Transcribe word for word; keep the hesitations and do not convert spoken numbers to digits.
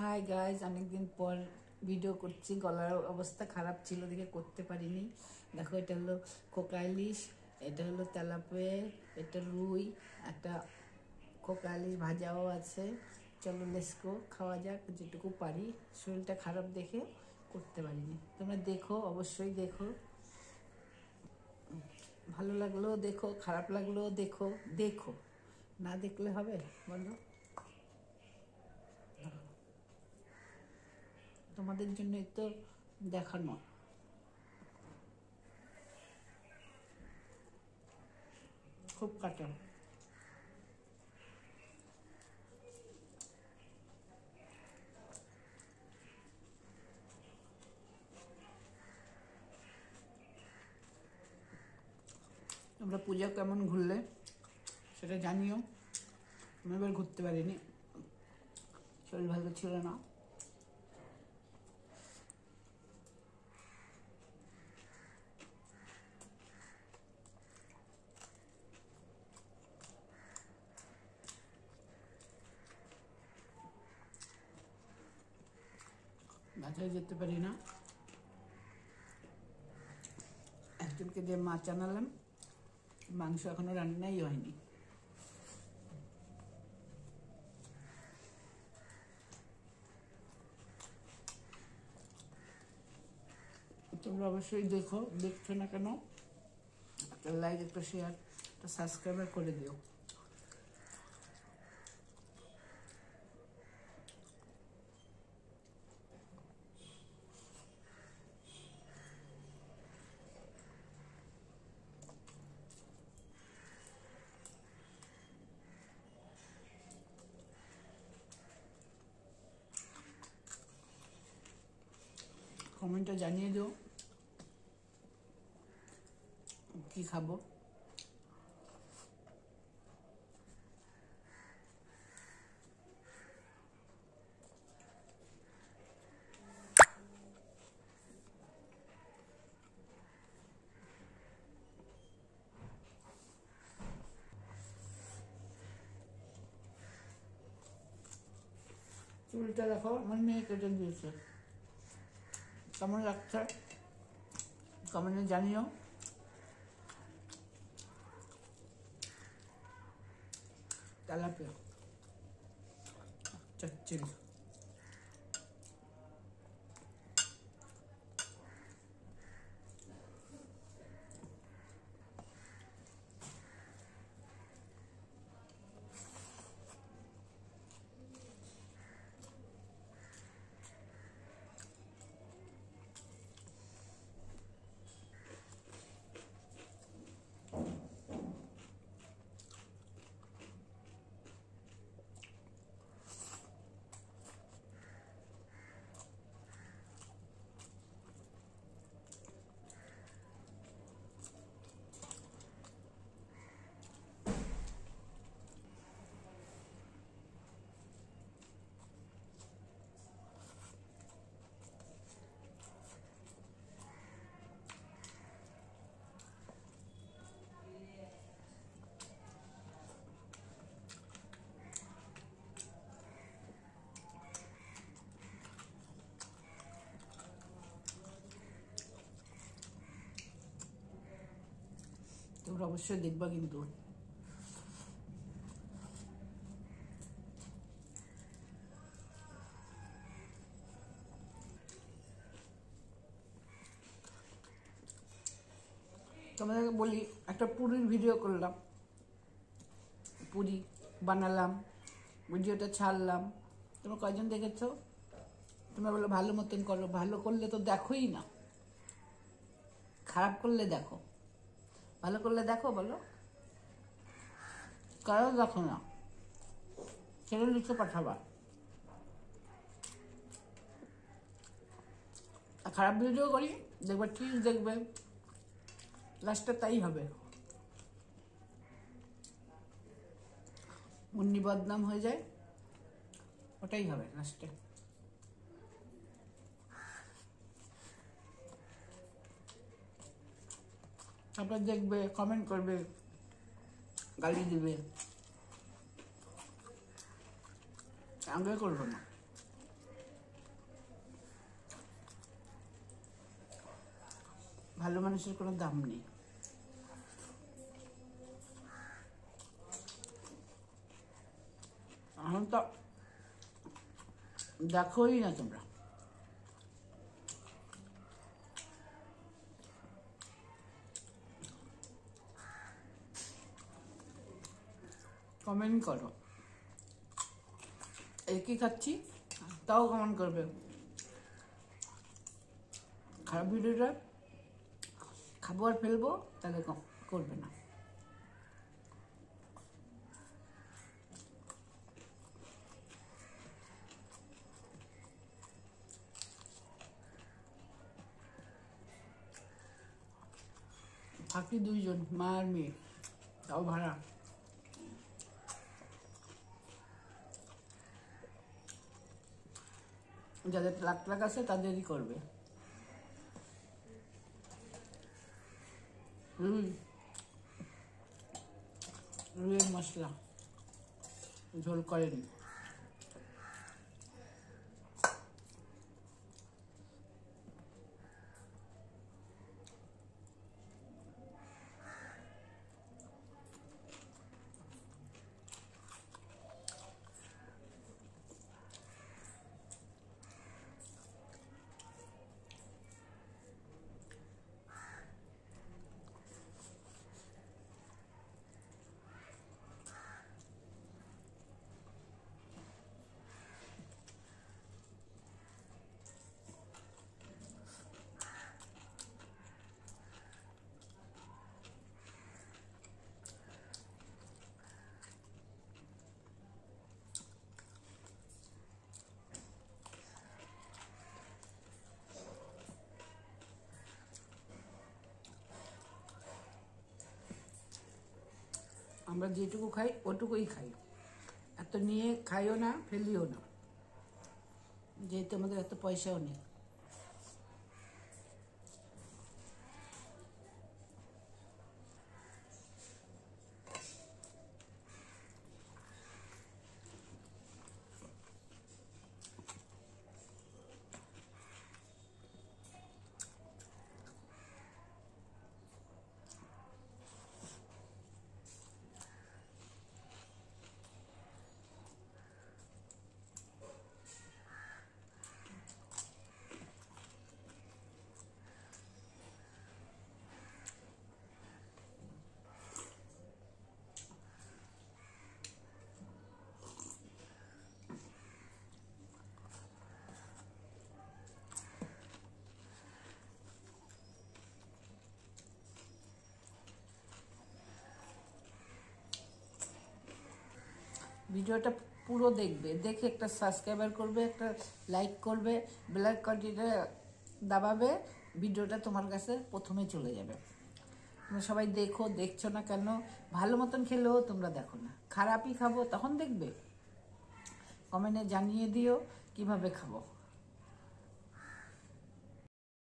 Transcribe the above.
Hi guys, অনেকদিন পর video করছি। গলার অবস্থা খারাপ ছিল দেখে করতে পারিনি। দেখো, এটা হলো খোকা ইলিশ, এটা হলো তেলাপিয়া, এটা রুই, একটা খোকা ইলিশ ভাজাও আছে। চলো লেসকো, খাওয়া যাক যেটুকু পারি। শরীরটা খারাপ দেখে করতে পারিনি। তোমরা দেখো, অবশ্যই দেখো। ভালো লাগলেও দেখো, খারাপ লাগলেও দেখো। দেখো, না দেখলে হবে বলো? তোমাদের জন্যই তো দেখানো। খুব কাটা। তোমরা পূজা কেমন ঘুরলে সেটা জানিও। আমি এবার ঘুরতে পারিনি, শরীর ভালো ছিল না। বাজারে যেতে পারি না। একজনকে দিয়ে মাছ আনালাম, মাংস এখনো রান্নাই হয়নি। তোমরা অবশ্যই দেখো, দেখছো না কেন? একটা লাইক, একটা শেয়ার, একটা সাবস্ক্রাইবার করে দিও। কমেন্টে জানিয়ে দিও কি খাবো। চুলটা দেখো, আমার মেয়ে কেটে দিয়েছে। কেমন লাগছে কমেন্টে জানিও। তেলাপিয়া চচ্চড়ি। তোমরা অবশ্যই দেখবা কিন্তু। তোমাদেরকে বলি, একটা পুরীর ভিডিও করলাম, পুরি বানালাম, ভিডিওটা ছাড়লাম। তোমরা কয়জন দেখেছো? তোমরা বলো ভালো মতন করো। ভালো করলে তো দেখোই না, খারাপ করলে দেখো। ভালো করলে দেখো বলো? কারো দেখো না, ছেড়ে লিখে পাঠাবা। খারাপ ভিডিও করি, দেখবে ঠিক দেখবে লাস্টে তাই হবে। মুন্নি বদনাম হয়ে যায়, ওটাই হবে লাস্টে। তারপর দেখবে, কমেন্ট করবে, গালি দিবে, আগে করবো না। ভালো মানুষের কোনো দাম নেই। এখন তো দেখোই না তোমরা। কমেন্ট করো, একই খাচ্ছি তাও কমেন্ট করবে। খারাপ ভিডিওটা খাবো আর ফেলবো তাহলে করবে না। থাকি দুইজন, মা আর মেয়ে, তাও ভাড়া। যাদের লাখ লাখ আছে তাদেরই করবে। রুই রুইয়ের মশলা ঝোল করেনি। আমরা যেটুকু খাই ওটুকুই খাই, এত নিয়ে খাইও না ফেলিও না, যেহেতু আমাদের এত পয়সাও নেই। ভিডিওটা পুরো দেখবে, দেখে একটা সাবস্ক্রাইবার করবে, একটা লাইক করবে, বেল আইকনটা দাবাবে, ভিডিওটা তোমার কাছে প্রথমে চলে যাবে। তোমরা সবাই দেখো, দেখছো না কেন? ভালো মতন খেলেও তোমরা দেখো না, খারাপই খাবো তখন দেখবে। কমেন্টে জানিয়ে দিও কিভাবে খাবো।